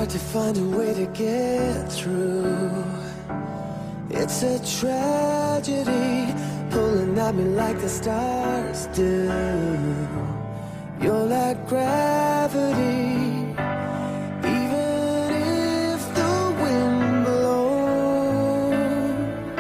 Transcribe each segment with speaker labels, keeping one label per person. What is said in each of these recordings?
Speaker 1: hard to find a way to get through. It's a tragedy, pulling at me like the stars do. You're like gravity, even if the wind blows.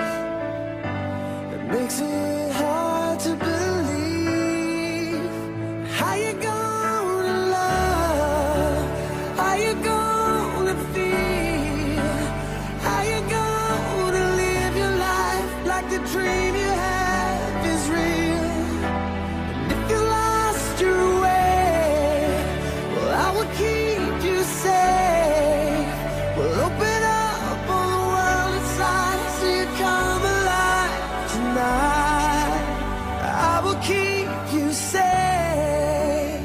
Speaker 1: It makes it hard to believe. How you gonna love? How you gonna feel? How you gonna live your life like the dream you have is real? And if you lost your way, well, I will keep you safe. We'll open up on the world inside so you come alive tonight. I will keep you safe.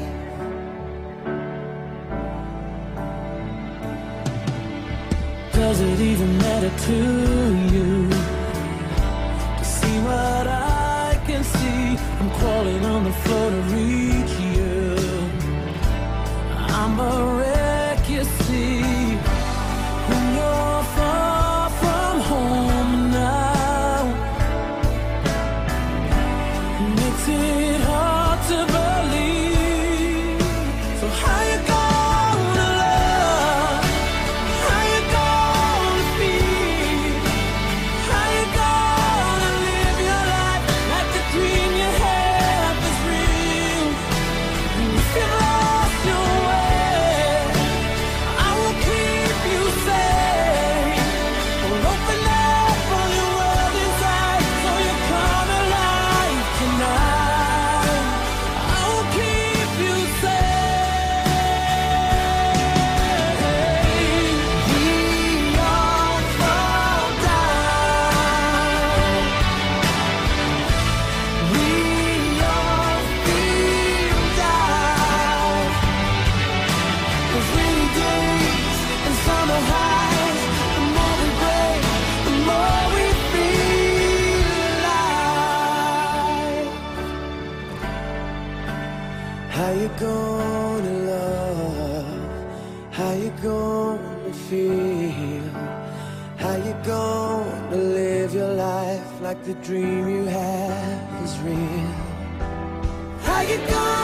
Speaker 1: Does it even matter to you to see what I can see? I'm crawling on the floor to reach you. I'm a wreck, you see. When you're far from home now, it makes it hard to believe. So how you gonna love? How you gonna feel? How you gonna live your life like the dream you have is real? And if you lost your way, I will keep you safe. We'll open up on your world inside so you come alive tonight. I will keep you safe. We all fall down. We all feel down. There's rainy days and summer highs. The more we break, the more we feel alive. How you gonna love? How you gonna feel? How you gonna live your life like the dream you have is real? How you gonna